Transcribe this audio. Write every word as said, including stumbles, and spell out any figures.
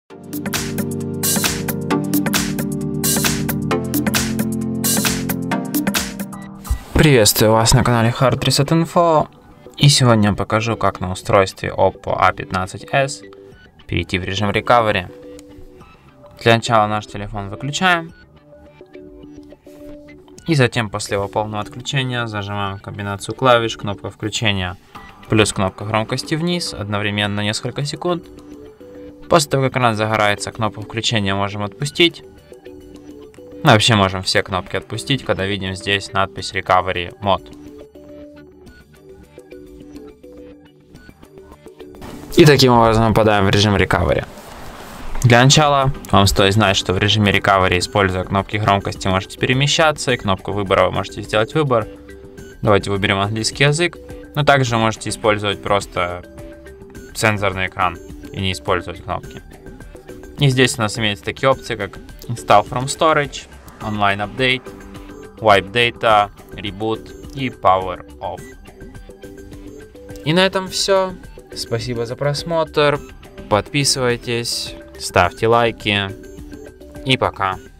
Приветствую вас на канале Hard Reset Info, и сегодня я покажу, как на устройстве Oppo а пятнадцать эс перейти в режим Recovery. Для начала наш телефон выключаем, и затем после его полного отключения зажимаем комбинацию клавиш, кнопка включения плюс кнопка громкости вниз, одновременно несколько секунд. После того, как экран загорается, кнопку включения можем отпустить. Ну, вообще можем все кнопки отпустить, когда видим здесь надпись Recovery Mode. И таким образом попадаем в режим Recovery. Для начала вам стоит знать, что в режиме Recovery, используя кнопки громкости, можете перемещаться, и кнопку выбора вы можете сделать выбор. Давайте выберем английский язык, но также можете использовать просто сенсорный экран и не использовать кнопки. И здесь у нас имеются такие опции, как Install from Storage, Online Update, Wipe Data, Reboot и Power Off. И на этом все. Спасибо за просмотр. Подписывайтесь, ставьте лайки и пока.